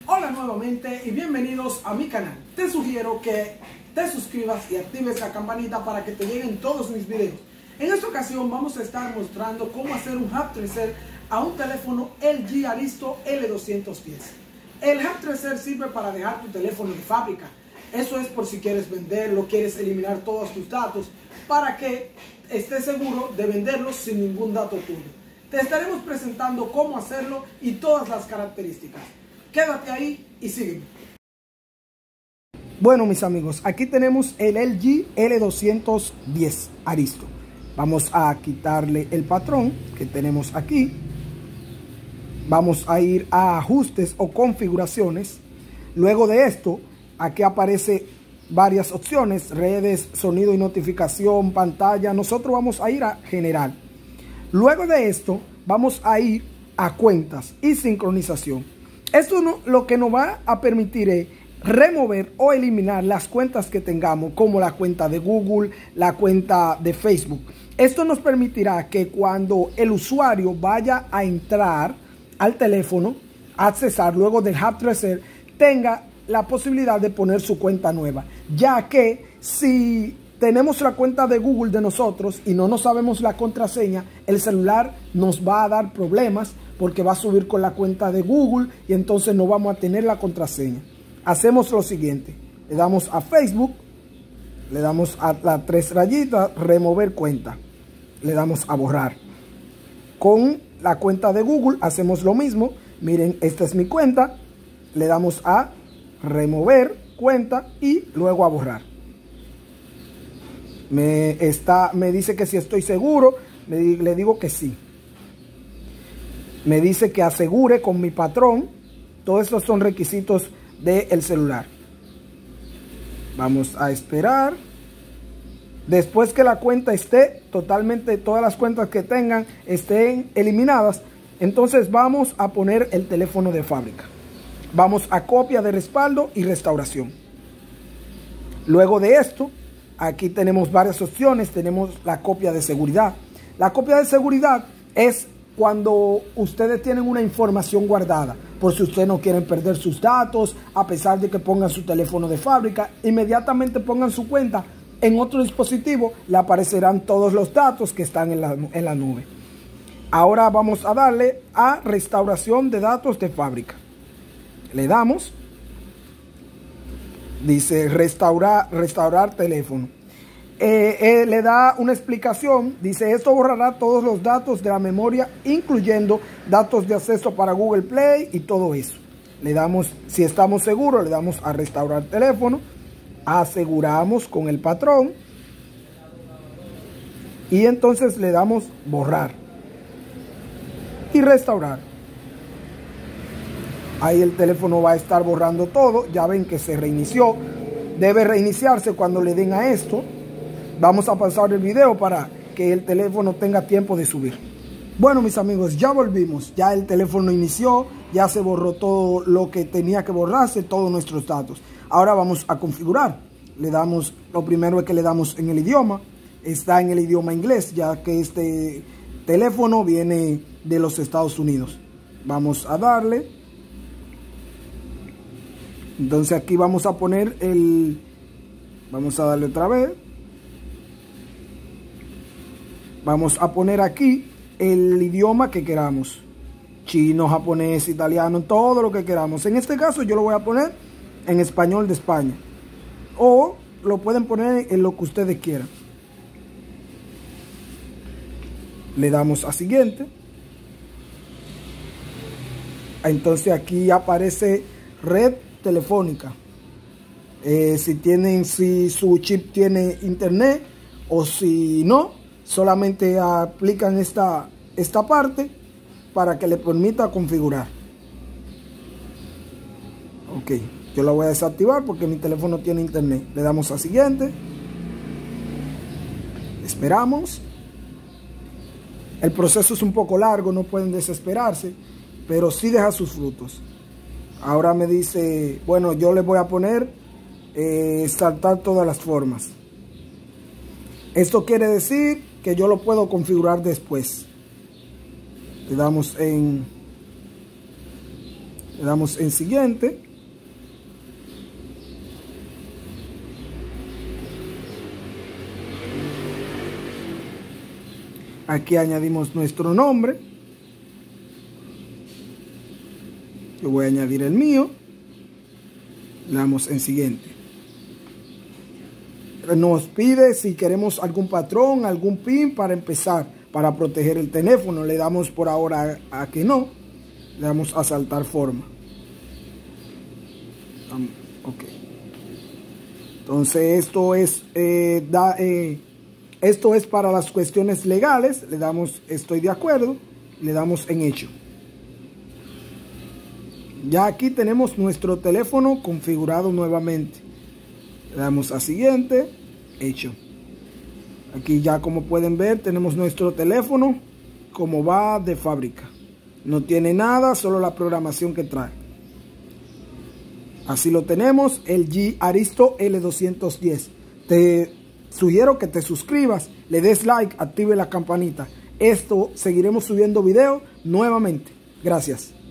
Hola nuevamente y bienvenidos a mi canal. Te sugiero que te suscribas y actives la campanita para que te lleguen todos mis videos. En esta ocasión vamos a estar mostrando cómo hacer un hub tracer a un teléfono LG Aristo L210. El hub tracer sirve para dejar tu teléfono de fábrica. Eso es por si quieres venderlo, quieres eliminar todos tus datos para que estés seguro de venderlos sin ningún dato tuyo. Te estaremos presentando cómo hacerlo y todas las características. Quédate ahí y sígueme. Bueno, mis amigos, aquí tenemos el LG L210 Aristo. Vamos a quitarle el patrón que tenemos aquí. Vamos a ir a ajustes o configuraciones. Luego de esto, aquí aparece varias opciones: redes, sonido y notificación, pantalla. Nosotros vamos a ir a general. Luego de esto, vamos a ir a cuentas y sincronización. Esto lo que nos va a permitir es remover o eliminar las cuentas que tengamos, como la cuenta de Google, la cuenta de Facebook. Esto nos permitirá que cuando el usuario vaya a entrar al teléfono, accesar luego del hub tracer, tenga la posibilidad de poner su cuenta nueva, ya que si tenemos la cuenta de Google de nosotros y no nos sabemos la contraseña, el celular nos va a dar problemas porque va a subir con la cuenta de Google y entonces no vamos a tener la contraseña. Hacemos lo siguiente: le damos a Facebook, le damos a las tres rayitas, remover cuenta, le damos a borrar. Con la cuenta de Google hacemos lo mismo. Miren, esta es mi cuenta, le damos a remover cuenta y luego a borrar. Me dice que si estoy seguro, le digo que sí. Me dice que asegure con mi patrón. Todos estos son requisitos del celular. Vamos a esperar. Después que la cuenta esté totalmente, todas las cuentas que tengan estén eliminadas, entonces vamos a poner el teléfono de fábrica. Vamos a copia de respaldo y restauración. Luego de esto, aquí tenemos varias opciones. Tenemos la copia de seguridad. La copia de seguridad es cuando ustedes tienen una información guardada, por si ustedes no quieren perder sus datos, a pesar de que pongan su teléfono de fábrica, inmediatamente pongan su cuenta en otro dispositivo, le aparecerán todos los datos que están en la nube. Ahora vamos a darle a restauración de datos de fábrica. Le damos, dice restaurar teléfono. Le da una explicación, dice: esto borrará todos los datos de la memoria, incluyendo datos de acceso para Google Play y todo eso. Le damos, si estamos seguros, le damos a restaurar teléfono, aseguramos con el patrón y entonces le damos borrar y restaurar. Ahí el teléfono va a estar borrando todo. Ya ven que se reinició. Debe reiniciarse cuando le den a esto. Vamos a pasar el video para que el teléfono tenga tiempo de subir. Bueno, mis amigos, ya volvimos. Ya el teléfono inició. Ya se borró todo lo que tenía que borrarse, todos nuestros datos. Ahora vamos a configurar. Le damos, lo primero es que le damos en el idioma. Está en el idioma inglés, ya que este teléfono viene de los Estados Unidos. Vamos a darle. Entonces aquí vamos a poner vamos a darle otra vez. Vamos a poner aquí el idioma que queramos. Chino, japonés, italiano, todo lo que queramos. En este caso yo lo voy a poner en español de España. O lo pueden poner en lo que ustedes quieran. Le damos a siguiente. Entonces aquí aparece red telefónica. Si su chip tiene internet, o si no, solamente aplican esta parte para que le permita configurar. Ok, yo la voy a desactivar porque mi teléfono tiene internet. Le damos a siguiente. Esperamos. El proceso es un poco largo, no pueden desesperarse, pero sí deja sus frutos. Ahora me dice, bueno, yo le voy a poner saltar todas las formas. Esto quiere decir que yo lo puedo configurar después. Le damos Le damos en siguiente. Aquí añadimos nuestro nombre. Yo voy a añadir el mío. Le damos en siguiente. Nos pide si queremos algún patrón, algún PIN para empezar, para proteger el teléfono. Le damos por ahora a que no. Le damos a saltar forma. Ok. Entonces esto es para las cuestiones legales. Le damos estoy de acuerdo. Le damos en hecho. Ya aquí tenemos nuestro teléfono configurado nuevamente. Le damos a siguiente, hecho. Aquí ya como pueden ver tenemos nuestro teléfono como va de fábrica. No tiene nada, solo la programación que trae. Así lo tenemos, LG Aristo L210. Te sugiero que te suscribas, le des like, active la campanita. Seguiremos subiendo videos nuevamente. Gracias.